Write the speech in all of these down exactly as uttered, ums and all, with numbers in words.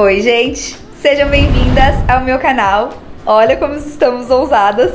Oi, gente! Sejam bem-vindas ao meu canal. Olha como estamos ousadas,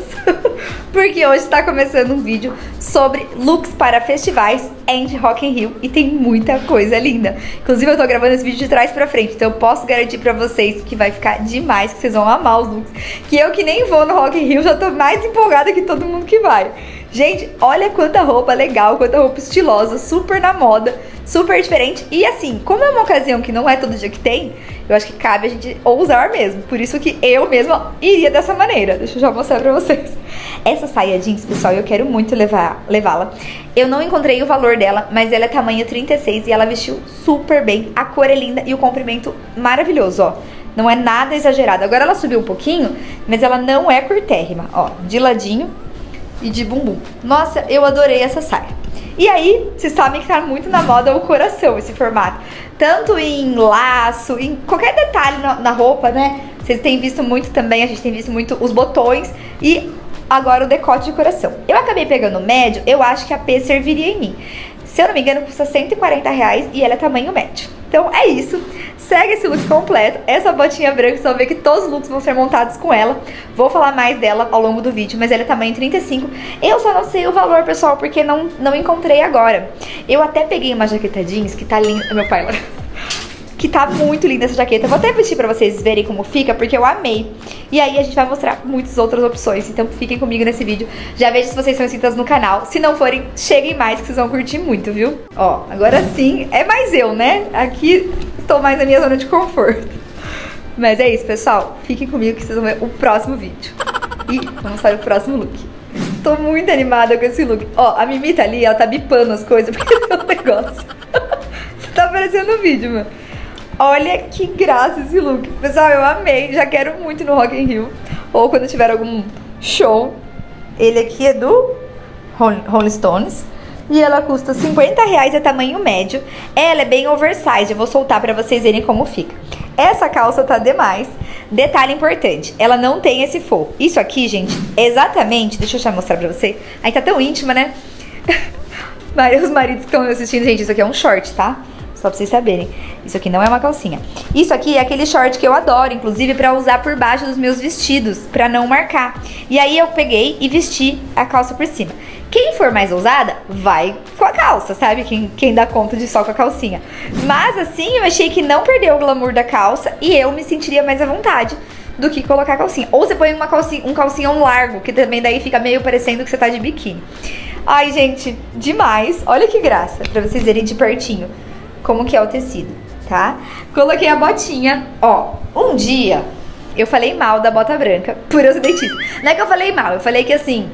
porque hoje está começando um vídeo sobre looks para festivais and Rock in Rio e tem muita coisa linda. Inclusive eu tô gravando esse vídeo de trás pra frente, então eu posso garantir pra vocês que vai ficar demais, que vocês vão amar os looks. Que eu que nem vou no Rock in Rio já tô mais empolgada que todo mundo que vai. Gente, olha quanta roupa legal, quanta roupa estilosa, super na moda, super diferente. E assim, como é uma ocasião que não é todo dia que tem, eu acho que cabe a gente ousar mesmo. Por isso que eu mesma iria dessa maneira. Deixa eu já mostrar pra vocês. Essa saia jeans, pessoal, eu quero muito levar, levá-la. Eu não encontrei o valor dela, mas ela é tamanho trinta e seis e ela vestiu super bem. A cor é linda e o comprimento maravilhoso, ó. Não é nada exagerado. Agora ela subiu um pouquinho, mas ela não é curtérrima, ó. De ladinho e de bumbum. Nossa, eu adorei essa saia. E aí, vocês sabem que tá muito na moda o coração, esse formato. Tanto em laço, em qualquer detalhe na, na roupa, né? Vocês têm visto muito também, a gente tem visto muito os botões e agora o decote de coração. Eu acabei pegando o médio, eu acho que a P serviria em mim. Se eu não me engano, custa cento e quarenta reais e ela é tamanho médio. Então é isso. Segue esse look completo. Essa botinha branca, vocês vão ver que todos os looks vão ser montados com ela. Vou falar mais dela ao longo do vídeo, mas ela é tamanho trinta e cinco. Eu só não sei o valor, pessoal, porque não, não encontrei agora. Eu até peguei uma jaqueta jeans que tá linda. Meu pai, que tá muito linda essa jaqueta. Vou até vestir pra vocês verem como fica, porque eu amei. E aí a gente vai mostrar muitas outras opções. Então fiquem comigo nesse vídeo. Já vejo se vocês são inscritas no canal. Se não forem, cheguem mais que vocês vão curtir muito, viu? Ó, agora sim, é mais eu, né? Aqui estou mais na minha zona de conforto. Mas é isso, pessoal. Fiquem comigo que vocês vão ver o próximo vídeo. E vamos para o próximo look. Tô muito animada com esse look. Ó, a Mimi tá ali, ela tá bipando as coisas, porque tem um negócio. Você tá aparecendo no vídeo, mano. Olha que graça esse look. Pessoal, eu amei. Já quero muito no Rock in Rio. Ou quando tiver algum show. Ele aqui é do Rolling Stones. E ela custa cinquenta reais, é tamanho médio. Ela é bem oversized. Eu vou soltar pra vocês verem como fica. Essa calça tá demais. Detalhe importante, ela não tem esse forro. Isso aqui, gente, exatamente... Deixa eu já mostrar pra vocês. Aí tá tão íntima, né? Os maridos que estão assistindo, gente, isso aqui é um short, tá? Só pra vocês saberem. Isso aqui não é uma calcinha. Isso aqui é aquele short que eu adoro, inclusive pra usar por baixo dos meus vestidos, pra não marcar. E aí eu peguei e vesti a calça por cima. Quem for mais ousada, vai com a calça, sabe? Quem, quem dá conta de só com a calcinha. Mas assim, eu achei que não perdeu o glamour da calça e eu me sentiria mais à vontade do que colocar a calcinha. Ou você põe uma calcinha, um calcinhão largo, que também daí fica meio parecendo que você tá de biquíni. Ai, gente, demais. Olha que graça, pra vocês verem de pertinho como que é o tecido, tá? Coloquei a botinha, ó. Um dia eu falei mal da bota branca por eu ser dentista. Não é que eu falei mal, eu falei que assim,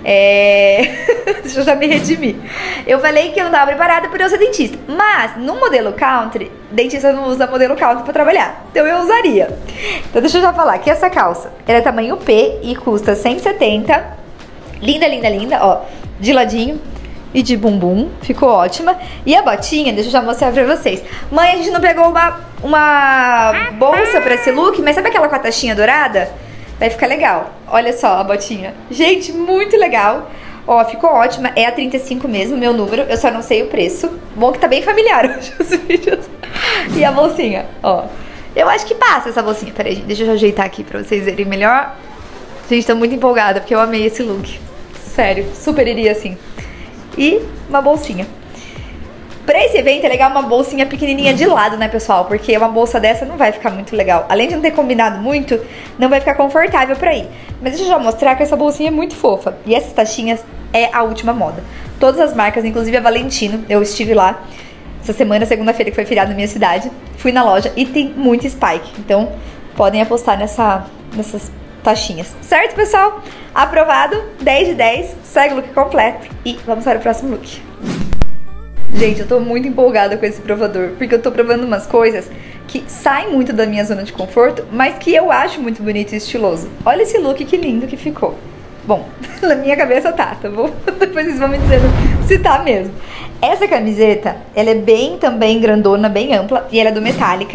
é... deixa eu já me redimir. Eu falei que eu não tava preparada por eu ser dentista. Mas no modelo country, dentista não usa modelo country pra trabalhar. Então eu usaria. Então deixa eu já falar que essa calça, ela é tamanho P e custa cento e setenta. Linda, linda, linda, ó. De ladinho e de bumbum, ficou ótima. E a botinha, deixa eu já mostrar pra vocês. Mãe, a gente não pegou uma, uma bolsa pra esse look, mas sabe aquela com a taxinha dourada? Vai ficar legal. Olha só a botinha. Gente, muito legal. Ó, ficou ótima. É a trinta e cinco mesmo, meu número. Eu só não sei o preço. Bom que tá bem familiar hoje os vídeos. E a bolsinha, ó. Eu acho que passa essa bolsinha. Peraí, deixa eu ajeitar aqui pra vocês verem melhor. Gente, tô muito empolgada porque eu amei esse look. Sério, super iria assim. E uma bolsinha. Pra esse evento é legal uma bolsinha pequenininha de lado, né, pessoal? Porque uma bolsa dessa não vai ficar muito legal. Além de não ter combinado muito, não vai ficar confortável pra ir. Mas deixa eu já mostrar que essa bolsinha é muito fofa. E essas taxinhas é a última moda. Todas as marcas, inclusive a Valentino, eu estive lá essa semana, segunda-feira, que foi feriado na minha cidade. Fui na loja e tem muito spike. Então, podem apostar nessa, nessas taxinhas. Certo, pessoal? Aprovado, dez de dez, segue o look completo e vamos para o próximo look. Gente, eu tô muito empolgada com esse provador, porque eu tô provando umas coisas que saem muito da minha zona de conforto, mas que eu acho muito bonito e estiloso. Olha esse look, que lindo que ficou. Bom, na minha cabeça tá, tá bom? Depois vocês vão me dizendo se tá mesmo. Essa camiseta, ela é bem também grandona, bem ampla, e ela é do Metallica.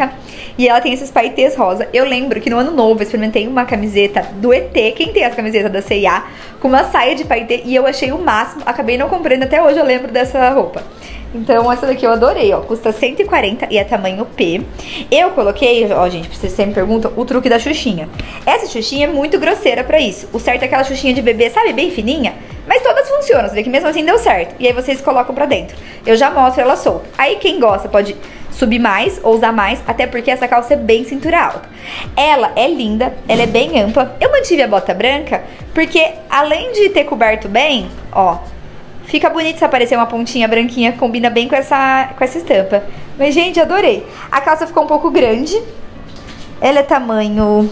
E ela tem esses paetês rosa. Eu lembro que no ano novo eu experimentei uma camiseta do E T. Quem tem as camisetas da C e A? Com uma saia de paetê. E eu achei o máximo. Acabei não comprando, até hoje eu lembro dessa roupa. Então essa daqui eu adorei, ó. Custa cento e quarenta e é tamanho P. Eu coloquei, ó, gente, vocês sempre me perguntam, o truque da xuxinha. Essa xuxinha é muito grosseira pra isso. O certo é aquela xuxinha de bebê, sabe, bem fininha? Mas todas funcionam, você vê que mesmo assim deu certo. E aí vocês colocam pra dentro. Eu já mostro ela solta. Aí quem gosta pode subir mais ou usar mais, até porque essa calça é bem cintura alta. Ela é linda, ela é bem ampla. Eu mantive a bota branca porque além de ter coberto bem, ó, fica bonito se aparecer uma pontinha branquinha, combina bem com essa, com essa estampa. Mas, gente, adorei. A calça ficou um pouco grande. Ela é tamanho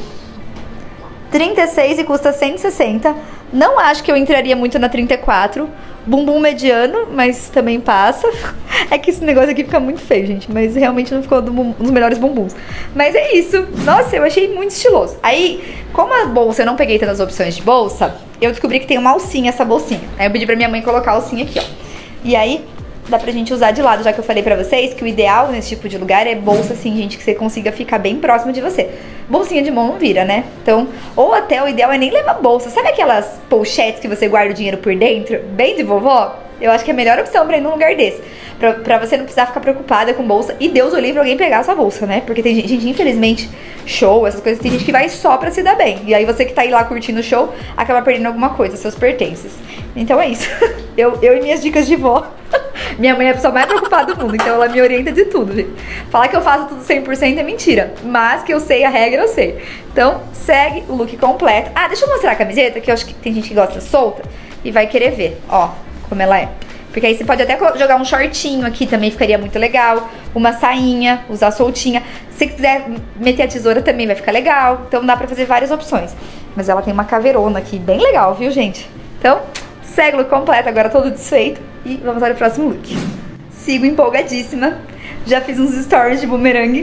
trinta e seis e custa cento e sessenta. Não acho que eu entraria muito na trinta e quatro. Bumbum mediano, mas também passa. É que esse negócio aqui fica muito feio, gente. Mas realmente não ficou do, dos melhores bumbuns. Mas é isso. Nossa, eu achei muito estiloso. Aí, como a bolsa eu não peguei tantas opções de bolsa, eu descobri que tem uma alcinha essa bolsinha. Aí eu pedi pra minha mãe colocar a alcinha aqui, ó. E aí dá pra gente usar de lado, já que eu falei pra vocês que o ideal nesse tipo de lugar é bolsa assim, gente, que você consiga ficar bem próximo de você. Bolsinha de mão não vira, né? Então, ou até o ideal é nem levar bolsa. Sabe aquelas pochetes que você guarda o dinheiro por dentro? Bem de vovó? Eu acho que é a melhor opção pra ir num lugar desse. Pra, pra você não precisar ficar preocupada com bolsa. E Deus o livre alguém pegar a sua bolsa, né? Porque tem gente, infelizmente, show, essas coisas, tem gente que vai só pra se dar bem. E aí você que tá aí lá curtindo o show, acaba perdendo alguma coisa, seus pertences. Então é isso. Eu, eu e minhas dicas de vó. Minha mãe é a pessoa mais preocupada do mundo, então ela me orienta de tudo, gente. Falar que eu faço tudo cem por cento é mentira, mas que eu sei a regra, eu sei. Então, segue o look completo. Ah, deixa eu mostrar a camiseta, que eu acho que tem gente que gosta solta e vai querer ver, ó, como ela é. Porque aí você pode até jogar um shortinho aqui, também ficaria muito legal. Uma sainha, usar soltinha. Se quiser meter a tesoura também vai ficar legal. Então dá pra fazer várias opções. Mas ela tem uma caveirona aqui, bem legal, viu, gente? Então, segue o look completo, agora todo desfeito. E vamos para o próximo look. Sigo empolgadíssima. Já fiz uns stories de bumerangue.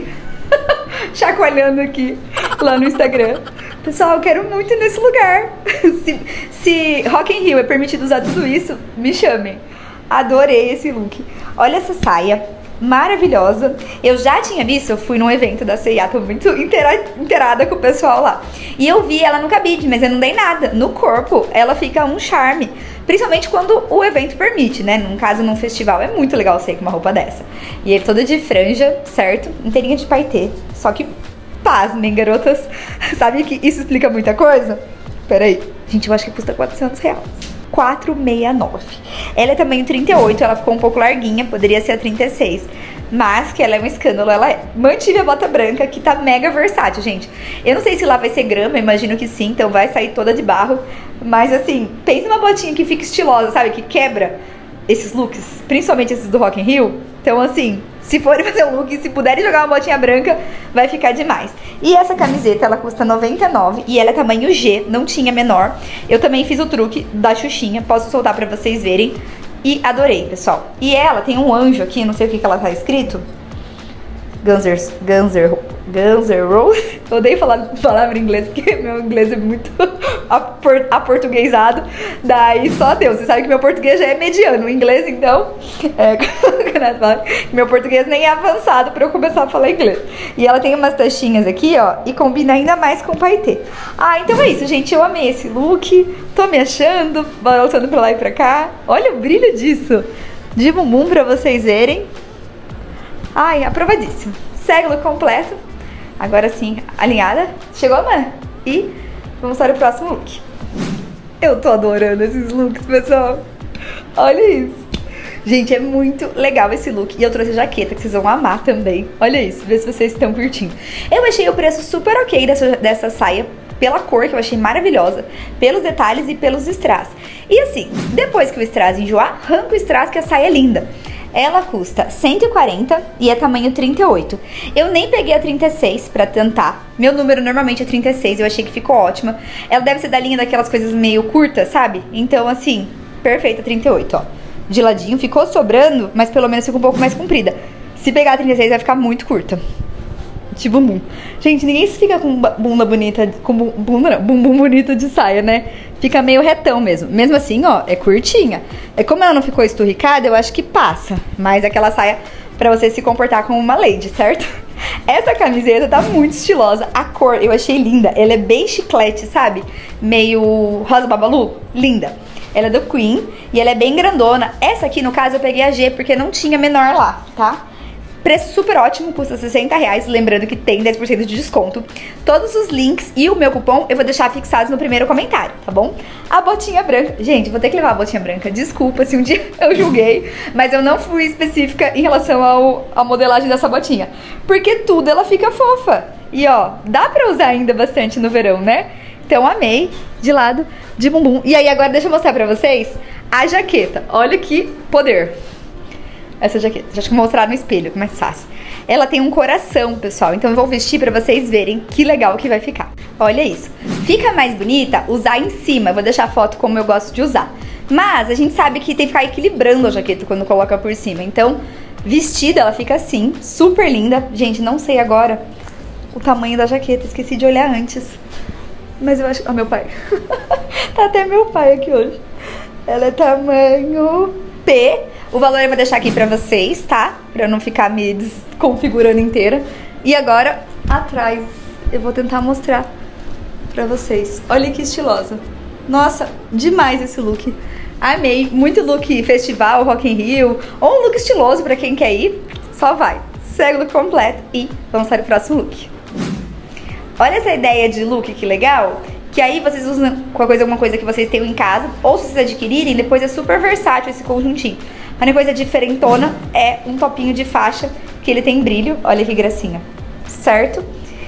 Chacoalhando aqui, lá no Instagram. Pessoal, eu quero muito ir nesse lugar. Se, se Rock in Rio é permitido usar tudo isso, me chamem. Adorei esse look. Olha essa saia, maravilhosa. Eu já tinha visto, eu fui num evento da C e A, tô muito inteira, inteirada com o pessoal lá. E eu vi ela no cabide, mas eu não dei nada. No corpo, ela fica um charme. Principalmente quando o evento permite, né? Num caso, num festival, é muito legal sair com uma roupa dessa. E é toda de franja, certo? Inteirinha de paetê. Só que, pasmem, garotas. Sabe que isso explica muita coisa? Peraí. Gente, eu acho que custa quatrocentos reais. quatrocentos e sessenta e nove. Ela é tamanho trinta e oito, ela ficou um pouco larguinha, poderia ser a trinta e seis. Mas que ela é um escândalo, ela é. Mantive a bota branca, que tá mega versátil, gente. Eu não sei se lá vai ser grama, imagino que sim, então vai sair toda de barro. Mas assim, pensa uma botinha que fica estilosa, sabe? Que quebra esses looks, principalmente esses do Rock in Rio. Então assim, se forem fazer um look, se puderem jogar uma botinha branca, vai ficar demais. E essa camiseta, ela custa noventa e nove e ela é tamanho G, não tinha menor. Eu também fiz o truque da Xuxinha, posso soltar pra vocês verem. E adorei, pessoal. E ela tem um anjo aqui, não sei o que que ela tá escrito. Ganser, Ganser, Ganser Rose. Eu odeio falar palavra em inglês, porque meu inglês é muito aportuguesado. Daí só Deus, você sabe que meu português já é mediano. O inglês, então, é, meu português nem é avançado pra eu começar a falar inglês. E ela tem umas taxinhas aqui, ó, e combina ainda mais com o paetê. Ah, então é isso, gente. Eu amei esse look. Tô me achando, voltando pra lá e pra cá. Olha o brilho disso. De bumbum pra vocês verem. Ai, aprovadíssimo. Segue o look completo. Agora sim, alinhada. Chegou a mãe. E vamos para o próximo look. Eu tô adorando esses looks, pessoal. Olha isso. Gente, é muito legal esse look. E eu trouxe a jaqueta, que vocês vão amar também. Olha isso, vê se vocês estão curtindo. Eu achei o preço super ok dessa, dessa saia, pela cor, que eu achei maravilhosa, pelos detalhes e pelos strass. E assim, depois que o strass enjoar, arranca o strass, que a saia é linda. Ela custa cento e quarenta e é tamanho trinta e oito. Eu nem peguei a trinta e seis pra tentar. Meu número normalmente é trinta e seis, eu achei que ficou ótima. Ela deve ser da linha daquelas coisas meio curtas, sabe? Então assim, perfeita, trinta e oito, ó. De ladinho, ficou sobrando, mas pelo menos fica um pouco mais comprida. Se pegar a trinta e seis vai ficar muito curta. De bumbum. Gente, ninguém fica com bunda bonita, com bunda não, bumbum bonito de saia, né? Fica meio retão mesmo. Mesmo assim, ó, é curtinha. É como ela não ficou esturricada, eu acho que passa. Mas aquela saia pra você se comportar como uma lady, certo? Essa camiseta tá muito estilosa. A cor eu achei linda. Ela é bem chiclete, sabe? Meio rosa babalu. Linda. Ela é do Queen e ela é bem grandona. Essa aqui, no caso, eu peguei a G porque não tinha menor lá, tá? Preço super ótimo, custa sessenta reais. Lembrando que tem dez por cento de desconto. Todos os links e o meu cupom eu vou deixar fixados no primeiro comentário, tá bom? A botinha branca. Gente, vou ter que levar a botinha branca. Desculpa se um dia eu julguei, mas eu não fui específica em relação ao, à modelagem dessa botinha. Porque tudo ela fica fofa. E ó, dá pra usar ainda bastante no verão, né? Então amei, de lado, de bumbum. E aí agora deixa eu mostrar pra vocês a jaqueta. Olha que poder. Essa jaqueta, já acho que vou mostrar no espelho, que é mais fácil. Ela tem um coração, pessoal, então eu vou vestir pra vocês verem que legal que vai ficar. Olha isso. Fica mais bonita usar em cima, eu vou deixar a foto como eu gosto de usar. Mas a gente sabe que tem que ficar equilibrando a jaqueta quando coloca por cima. Então, vestida ela fica assim, super linda. Gente, não sei agora o tamanho da jaqueta, esqueci de olhar antes. Mas eu acho... Ó, meu pai. Tá até meu pai aqui hoje. Ela é tamanho P. O valor eu vou deixar aqui pra vocês, tá? Pra eu não ficar me desconfigurando inteira. E agora, atrás, eu vou tentar mostrar pra vocês. Olha que estilosa. Nossa, demais esse look. Amei. Muito look festival, Rock in Rio. Ou um look estiloso pra quem quer ir. Só vai. Segue o look completo e vamos para o próximo look. Olha essa ideia de look, que legal. Que aí vocês usam com alguma coisa que vocês tenham em casa. Ou se vocês adquirirem, depois é super versátil esse conjuntinho. A única coisa diferentona é um topinho de faixa, que ele tem brilho. Olha que gracinha. Certo?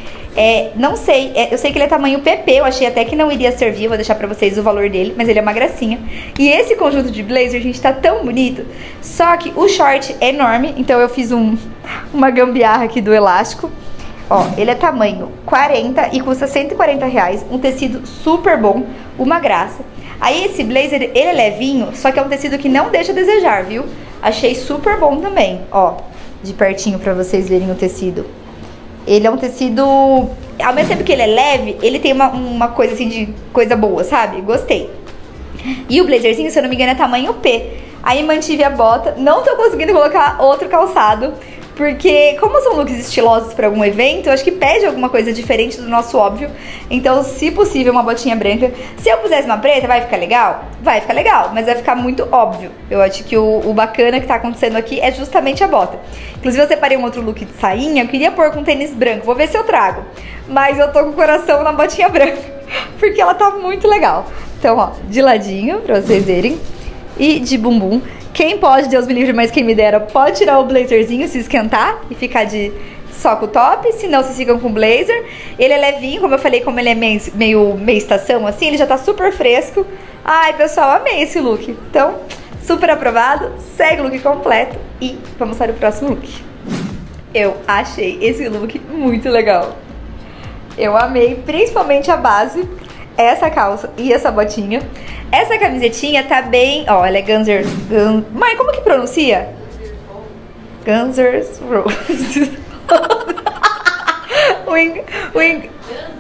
É, não sei, é, eu sei que ele é tamanho P P, eu achei até que não iria servir, eu vou deixar pra vocês o valor dele, mas ele é uma gracinha. E esse conjunto de blazer, gente, tá tão bonito. Só que o short é enorme, então eu fiz um, uma gambiarra aqui do elástico. Ó, ele é tamanho quarenta e custa cento e quarenta reais, um tecido super bom, uma graça. Aí esse blazer, ele é levinho, só que é um tecido que não deixa a desejar, viu? Achei super bom também, ó, de pertinho pra vocês verem o tecido. Ele é um tecido, ao mesmo tempo que ele é leve, ele tem uma, uma coisa assim de coisa boa, sabe? Gostei. E o blazerzinho, se eu não me engano, é tamanho P. Aí mantive a bota, não tô conseguindo colocar outro calçado, porque como são looks estilosos para algum evento, eu acho que pede alguma coisa diferente do nosso óbvio. Então, se possível, uma botinha branca. Se eu pusesse uma preta, vai ficar legal? Vai ficar legal, mas vai ficar muito óbvio. Eu acho que o, o bacana que tá acontecendo aqui é justamente a bota. Inclusive, eu separei um outro look de sainha, eu queria pôr com tênis branco, vou ver se eu trago. Mas eu tô com o coração na botinha branca, porque ela tá muito legal. Então, ó, de ladinho, pra vocês verem, e de bumbum. Quem pode, Deus me livre, mas quem me dera, pode tirar o blazerzinho, se esquentar e ficar de só com o top, se não, se ficam com o blazer. Ele é levinho, como eu falei, como ele é meio, meio, meio estação, assim, ele já tá super fresco. Ai, pessoal, amei esse look. Então, super aprovado, segue o look completo e vamos para o próximo look. Eu achei esse look muito legal. Eu amei, principalmente a base, essa calça e essa botinha. Essa camisetinha tá bem... Ó, ela é Guns... Guns Mas como que pronuncia? Guns N' Roses. Wing... Wing...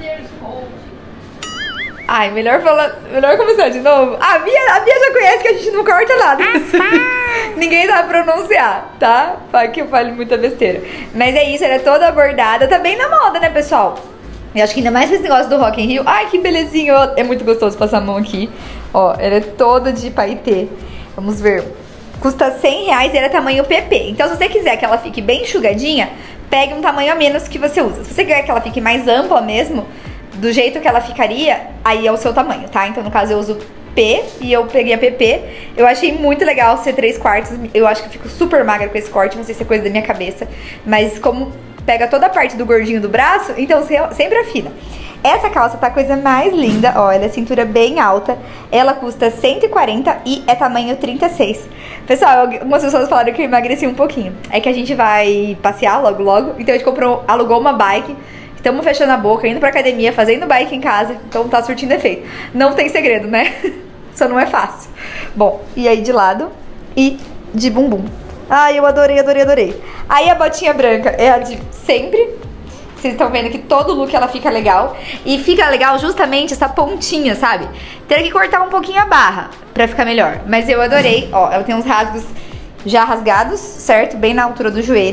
Ai, melhor falar... Melhor começar de novo. A Bia, a Bia já conhece que a gente não corta nada. Ninguém sabe pronunciar, tá? Para que eu fale muita besteira. Mas é isso, ela é toda bordada. Tá bem na moda, né, pessoal? Eu acho que ainda mais com esse negócio do Rock in Rio. Ai, que belezinho. É muito gostoso passar a mão aqui. Ó, ela é toda de paetê. Vamos ver. Custa cem reais e ela é tamanho P P. Então, se você quiser que ela fique bem enxugadinha, pegue um tamanho a menos que você usa. Se você quer que ela fique mais ampla mesmo, do jeito que ela ficaria, aí é o seu tamanho, tá? Então, no caso, eu uso P e eu peguei a P P. Eu achei muito legal ser três quartos. Eu acho que eu fico super magra com esse corte. Não sei se é coisa da minha cabeça. Mas como pega toda a parte do gordinho do braço, então sempre afina. Essa calça tá a coisa mais linda, ó, ela é cintura bem alta, ela custa cento e quarenta e é tamanho trinta e seis. Pessoal, algumas pessoas falaram que eu emagreci um pouquinho. É que a gente vai passear logo logo, então a gente comprou, alugou uma bike, estamos fechando a boca, indo pra academia, fazendo bike em casa, então tá surtindo efeito. Não tem segredo, né? Só não é fácil. Bom, e aí de lado e de bumbum. Ai, eu adorei, adorei, adorei. Aí a botinha branca é a de sempre. Vocês estão vendo que todo look ela fica legal. E fica legal justamente essa pontinha, sabe? Teria que cortar um pouquinho a barra pra ficar melhor. Mas eu adorei. Ó, ela tem uns rasgos já rasgados, certo? Bem na altura do joelho.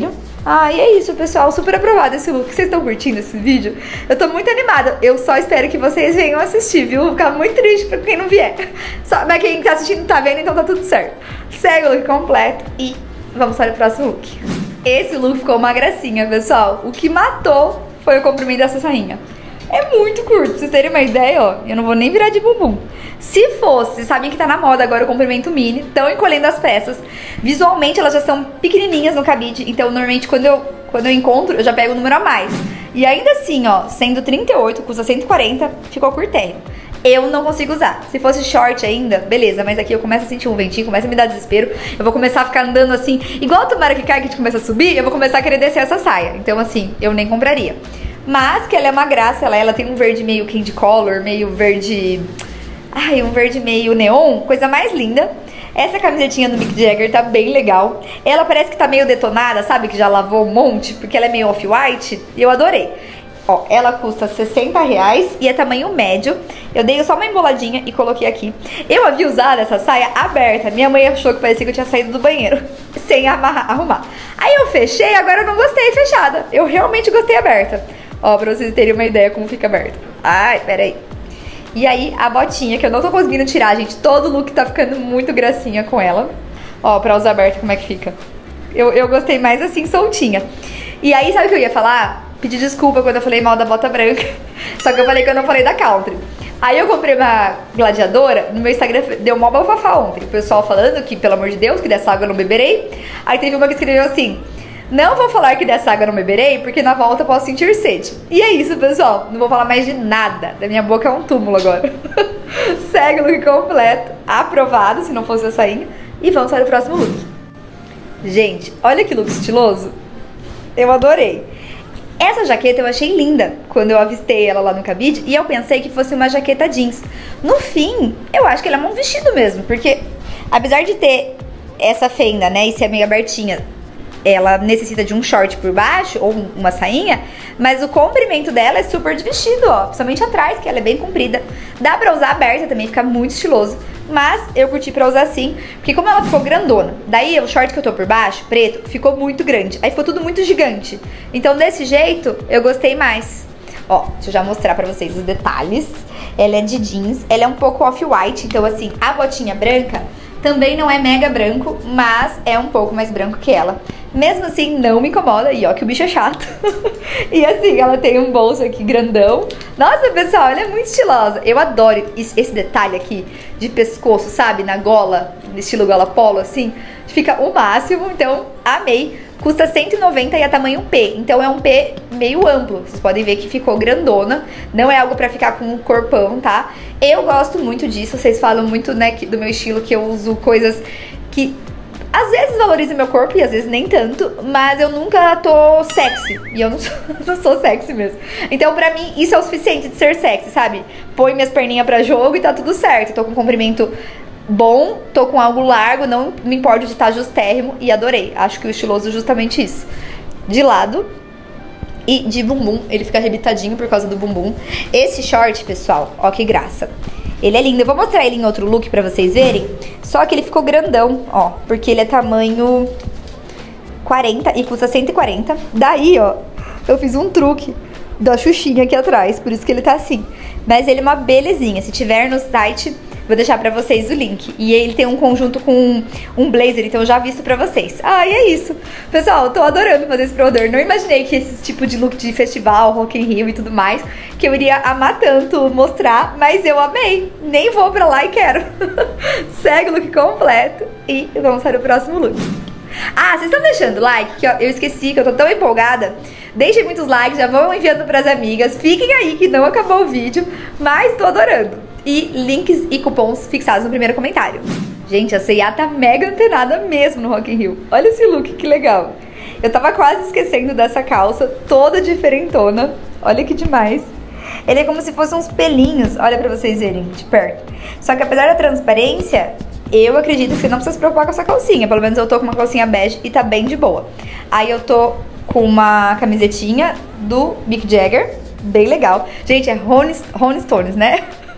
Ah, e é isso, pessoal. Super aprovado esse look. Vocês estão curtindo esse vídeo? Eu tô muito animada. Eu só espero que vocês venham assistir, viu? Vou ficar muito triste pra quem não vier. Só, mas quem tá assistindo tá vendo, então tá tudo certo. Segue o look completo e vamos para o próximo look. Esse look ficou uma gracinha, pessoal. O que matou foi o comprimento dessa sainha. É muito curto, pra vocês terem uma ideia, ó. Eu não vou nem virar de bumbum. Se fosse, sabem que tá na moda agora o comprimento mini, estão encolhendo as peças. Visualmente elas já são pequenininhas no cabide, então normalmente quando eu, quando eu encontro, eu já pego o número a mais. E ainda assim, ó, sendo trinta e oito, custa cento e quarenta, ficou curtérrimo. Eu não consigo usar. Se fosse short ainda, beleza, mas aqui eu começo a sentir um ventinho, começa a me dar desespero. Eu vou começar a ficar andando assim, igual a tomara que cai que a gente começa a subir, eu vou começar a querer descer essa saia. Então assim, eu nem compraria. Mas que ela é uma graça, ela, ela tem um verde meio candy color, meio verde... Ai, um verde meio neon, coisa mais linda. Essa camisetinha do Mick Jagger tá bem legal. Ela parece que tá meio detonada, sabe? Que já lavou um monte, porque ela é meio off-white. E eu adorei. Ó, ela custa sessenta reais e é tamanho médio. Eu dei só uma emboladinha e coloquei aqui. Eu havia usado essa saia aberta. Minha mãe achou que parecia que eu tinha saído do banheiro sem amarrar, arrumar. Aí eu fechei, agora eu não gostei fechada. Eu realmente gostei aberta. Ó, pra vocês terem uma ideia como fica aberta. Ai, peraí. E aí, a botinha, que eu não tô conseguindo tirar, gente. Todo look tá ficando muito gracinha com ela. Ó, pra usar aberta, como é que fica? Eu, eu gostei mais assim, soltinha. E aí, sabe o que eu ia falar? Pedir desculpa quando eu falei mal da bota branca. Só que eu falei que eu não falei da country. Aí eu comprei uma gladiadora, no meu Instagram deu mó bafafá ontem. O pessoal falando que, pelo amor de Deus, que dessa água eu não beberei. Aí teve uma que escreveu assim... Não vou falar que dessa água eu não beberei, porque na volta eu posso sentir sede. E é isso, pessoal. Não vou falar mais de nada. Da minha boca é um túmulo agora. Segue o look completo. Aprovado, se não fosse a sainha. E vamos para o próximo look. Gente, olha que look estiloso. Eu adorei. Essa jaqueta eu achei linda quando eu avistei ela lá no cabide. E eu pensei que fosse uma jaqueta jeans. No fim, eu acho que ela é um vestido mesmo. Porque, apesar de ter essa fenda, né, e ser meio abertinha... Ela necessita de um short por baixo ou uma sainha, mas o comprimento dela é super de vestido, ó. Principalmente atrás, que ela é bem comprida. Dá pra usar aberta também, fica muito estiloso. Mas eu curti pra usar assim, porque como ela ficou grandona, daí o short que eu tô por baixo, preto, ficou muito grande. Aí ficou tudo muito gigante. Então desse jeito, eu gostei mais. Ó, deixa eu já mostrar pra vocês os detalhes. Ela é de jeans, ela é um pouco off-white, então assim, a botinha branca também não é mega branco, mas é um pouco mais branco que ela. Mesmo assim, não me incomoda. E ó, que o bicho é chato. E assim, ela tem um bolso aqui grandão. Nossa, pessoal, ela é muito estilosa. Eu adoro esse detalhe aqui de pescoço, sabe? Na gola, estilo gola polo, assim. Fica o máximo, então amei. Custa cento e noventa e é tamanho P. Então é um P meio amplo. Vocês podem ver que ficou grandona. Não é algo pra ficar com um corpão, tá? Eu gosto muito disso. Vocês falam muito, né, do meu estilo, que eu uso coisas que... Às vezes valoriza meu corpo e às vezes nem tanto, mas eu nunca tô sexy. E eu não sou, não sou sexy mesmo. Então pra mim isso é o suficiente de ser sexy, sabe? Põe minhas perninhas pra jogo e tá tudo certo. Tô com um comprimento bom, tô com algo largo, não me importo de estar justérrimo e adorei. Acho que o estiloso é justamente isso. De lado e de bumbum, ele fica arrebitadinho por causa do bumbum. Esse short, pessoal, ó que graça. Ele é lindo, eu vou mostrar ele em outro look pra vocês verem. Só que ele ficou grandão, ó, porque ele é tamanho quarenta e custa cento e quarenta. Daí, ó, eu fiz um truque da Xuxinha aqui atrás, por isso que ele tá assim. Mas ele é uma belezinha, se tiver no site, vou deixar pra vocês o link. E ele tem um conjunto com um blazer, então eu já visto pra vocês. Ah, e é isso. Pessoal, eu tô adorando fazer esse prodor. Não imaginei que esse tipo de look de festival, Rock in Rio e tudo mais, que eu iria amar tanto mostrar, mas eu amei. Nem vou pra lá e quero. Segue o look completo e vamos para o próximo look. Ah, vocês estão deixando like? Que eu esqueci, que eu tô tão empolgada. Deixem muitos likes, já vão enviando pras amigas. Fiquem aí que não acabou o vídeo, mas tô adorando. E links e cupons fixados no primeiro comentário. Gente, a C e A tá mega antenada mesmo no Rock in Rio. Olha esse look, que legal. Eu tava quase esquecendo dessa calça, toda diferentona. Olha que demais. Ele é como se fossem uns pelinhos, olha pra vocês verem de perto. Só que apesar da transparência, eu acredito que você não precisa se preocupar com essa calcinha. Pelo menos eu tô com uma calcinha bege e tá bem de boa. Aí eu tô com uma camisetinha do Mick Jagger, bem legal. Gente, é Rolling Stones, né?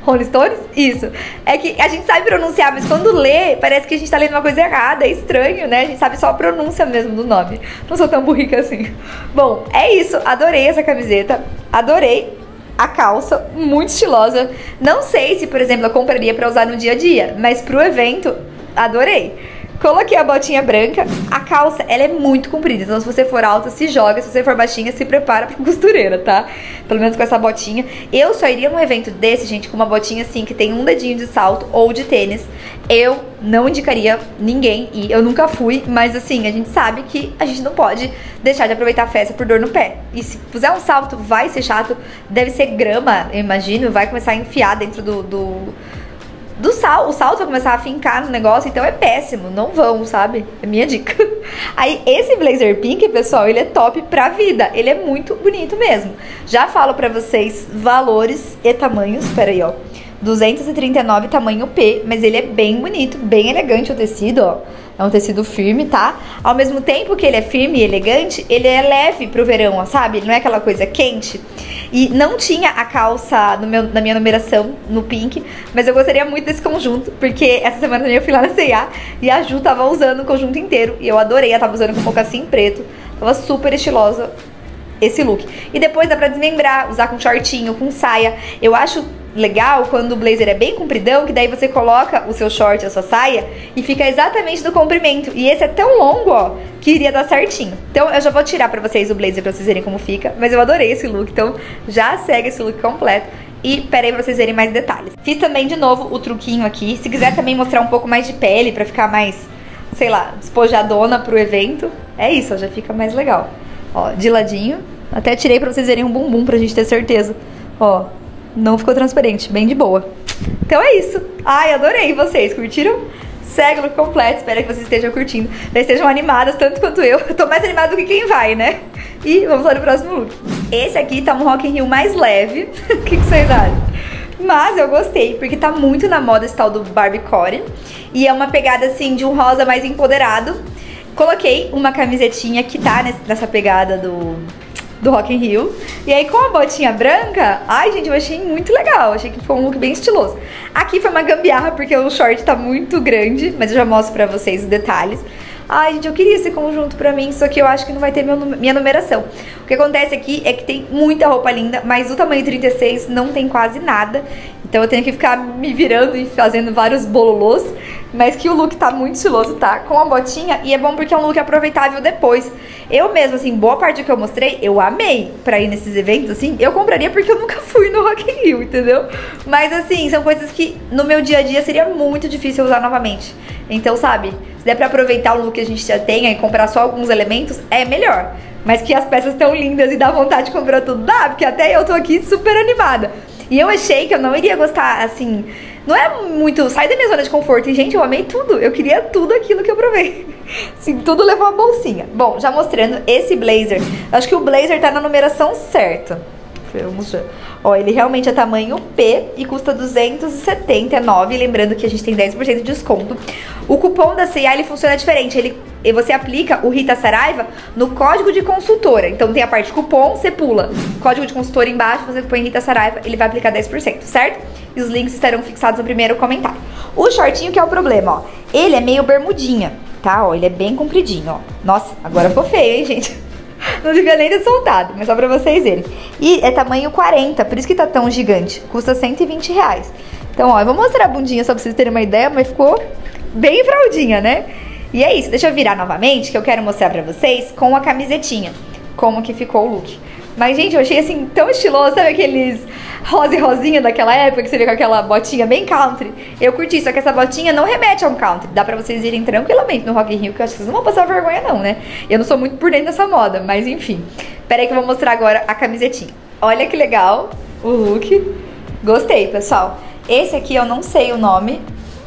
Rolling Stones? Isso. É que a gente sabe pronunciar, mas quando lê, parece que a gente tá lendo uma coisa errada. É estranho, né? A gente sabe só a pronúncia mesmo do nome. Não sou tão burrica assim. Bom, é isso. Adorei essa camiseta. Adorei a calça. Muito estilosa. Não sei se, por exemplo, eu compraria pra usar no dia a dia, mas pro evento, adorei. Coloquei a botinha branca. A calça, ela é muito comprida. Então, se você for alta, se joga. Se você for baixinha, se prepara pra costureira, tá? Pelo menos com essa botinha. Eu só iria num evento desse, gente, com uma botinha assim, que tem um dedinho de salto ou de tênis. Eu não indicaria ninguém ir. Eu nunca fui, mas assim, a gente sabe que a gente não pode deixar de aproveitar a festa por dor no pé. E se puser um salto, vai ser chato. Deve ser grama, eu imagino. Vai começar a enfiar dentro do... do... do sal, o salto vai começar a fincar no negócio, então é péssimo, não vão, sabe? É minha dica. Aí, esse blazer pink, pessoal, ele é top pra vida, ele é muito bonito mesmo. Já falo pra vocês valores e tamanhos, peraí, ó, duzentos e trinta e nove tamanho P, mas ele é bem bonito, bem elegante o tecido, ó. É um tecido firme, tá? Ao mesmo tempo que ele é firme e elegante, ele é leve pro verão, ó, sabe? Ele não é aquela coisa quente. E não tinha a calça no meu, na minha numeração, no pink, mas eu gostaria muito desse conjunto, porque essa semana também eu fui lá na C e A e a Ju tava usando o conjunto inteiro, e eu adorei, ela tava usando com mocassim preto, tava super estilosa esse look. E depois dá pra desmembrar, usar com shortinho, com saia. Eu acho legal quando o blazer é bem compridão, que daí você coloca o seu short, a sua saia, e fica exatamente do comprimento. E esse é tão longo, ó, que iria dar certinho. Então eu já vou tirar pra vocês o blazer pra vocês verem como fica, mas eu adorei esse look, então já segue esse look completo. E peraí pra vocês verem mais detalhes. Fiz também de novo o truquinho aqui. Se quiser também mostrar um pouco mais de pele pra ficar mais, sei lá, despojadona pro evento, é isso, ó, já fica mais legal. Ó, de ladinho. Até tirei pra vocês verem um bumbum pra gente ter certeza. Ó, não ficou transparente, bem de boa. Então é isso. Ai, adorei vocês, curtiram? Segue o look completo, espero que vocês estejam curtindo. Já estejam animadas, tanto quanto eu. Eu tô mais animada do que quem vai, né? E vamos lá no próximo look. Esse aqui tá um Rock in Rio mais leve. O que, que vocês acham? Mas eu gostei, porque tá muito na moda esse tal do Barbiecore. E é uma pegada assim de um rosa mais empoderado. Coloquei uma camisetinha que tá nessa pegada do... do Rock in Rio. E aí com a botinha branca, ai gente, eu achei muito legal. Achei que ficou um look bem estiloso. Aqui foi uma gambiarra porque o short tá muito grande, mas eu já mostro pra vocês os detalhes. Ai gente, eu queria esse conjunto pra mim, só que eu acho que não vai ter meu, minha numeração. O que acontece aqui é que tem muita roupa linda, mas o tamanho trinta e seis não tem quase nada. Então eu tenho que ficar me virando e fazendo vários bololôs. Mas que o look tá muito estiloso, tá? Com a botinha. E é bom porque é um look aproveitável depois. Eu mesmo, assim, boa parte do que eu mostrei, eu amei pra ir nesses eventos, assim. Eu compraria porque eu nunca fui no Rock in Rio, entendeu? Mas, assim, são coisas que no meu dia a dia seria muito difícil usar novamente. Então, sabe, se der pra aproveitar o look que a gente já tem e comprar só alguns elementos, é melhor. Mas que as peças estão lindas e dá vontade de comprar tudo, dá, porque até eu tô aqui super animada. E eu achei que eu não iria gostar, assim, não é muito, sai da minha zona de conforto. E, gente, eu amei tudo, eu queria tudo aquilo que eu provei. Assim, tudo levou a bolsinha. Bom, já mostrando esse blazer, acho que o blazer tá na numeração certa. Vamos ver. Ó, ele realmente é tamanho P e custa duzentos e setenta e nove reais. Lembrando que a gente tem dez por cento de desconto. O cupom da C e A, ele funciona diferente. Ele, você aplica o Rita Saraiva no código de consultora. Então tem a parte de cupom, você pula. Código de consultora embaixo, você põe Rita Saraiva, ele vai aplicar dez por cento, certo? E os links estarão fixados no primeiro comentário. O shortinho que é o problema, ó. Ele é meio bermudinha, tá? Ó, ele é bem compridinho, ó. Nossa, agora ficou feio, hein, gente? Não devia nem ter soltado, mas só pra vocês verem. E é tamanho quarenta, por isso que tá tão gigante. Custa cento e vinte reais. Então, ó, eu vou mostrar a bundinha só pra vocês terem uma ideia, mas ficou bem fraldinha, né? E é isso, deixa eu virar novamente, que eu quero mostrar pra vocês com a camisetinha como que ficou o look. Mas, gente, eu achei assim tão estiloso, sabe aqueles rosa e rosinha daquela época, que você vê com aquela botinha bem country? Eu curti, só que essa botinha não remete a um country. Dá pra vocês irem tranquilamente no Rock in Rio, que eu acho que vocês não vão passar vergonha não, né? Eu não sou muito por dentro dessa moda, mas enfim. Pera aí que eu vou mostrar agora a camisetinha. Olha que legal o look. Gostei, pessoal. Esse aqui eu não sei o nome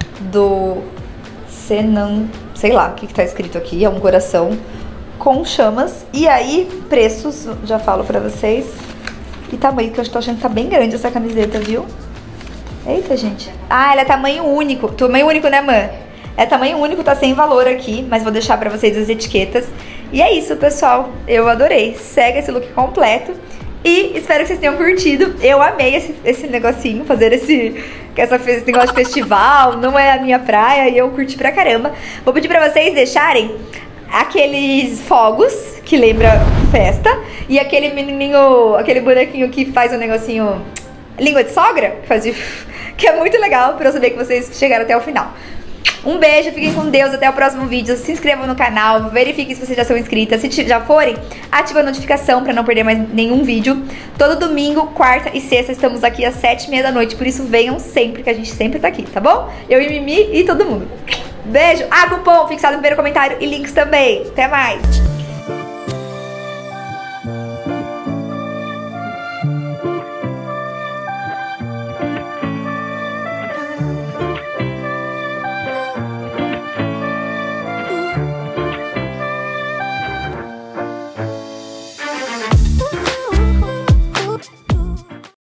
do... Senan... Sei lá o que que tá escrito aqui, é um coração com chamas. E aí, preços, já falo pra vocês. E tamanho, que eu tô achando que tá bem grande essa camiseta, viu? Eita, gente. Ah, ela é tamanho único. Tamanho único, né, mãe? É tamanho único, tá sem valor aqui, mas vou deixar pra vocês as etiquetas. E é isso, pessoal. Eu adorei. Segue esse look completo. E espero que vocês tenham curtido. Eu amei esse, esse negocinho, fazer esse, essa, esse negócio de festival. Não é a minha praia e eu curti pra caramba. Vou pedir pra vocês deixarem aqueles fogos que lembra festa. E aquele menininho, aquele bonequinho que faz um negocinho, língua de sogra, que faz de, que é muito legal pra eu saber que vocês chegaram até o final. Um beijo, fiquem com Deus, até o próximo vídeo. Se inscrevam no canal, verifiquem se vocês já são inscritas. Se já forem, ativa a notificação pra não perder mais nenhum vídeo. Todo domingo, quarta e sexta estamos aqui às sete e meia da noite. Por isso venham sempre, que a gente sempre tá aqui, tá bom? Eu e Mimi e todo mundo. Beijo! Ah, cupom fixado no primeiro comentário e links também. Até mais!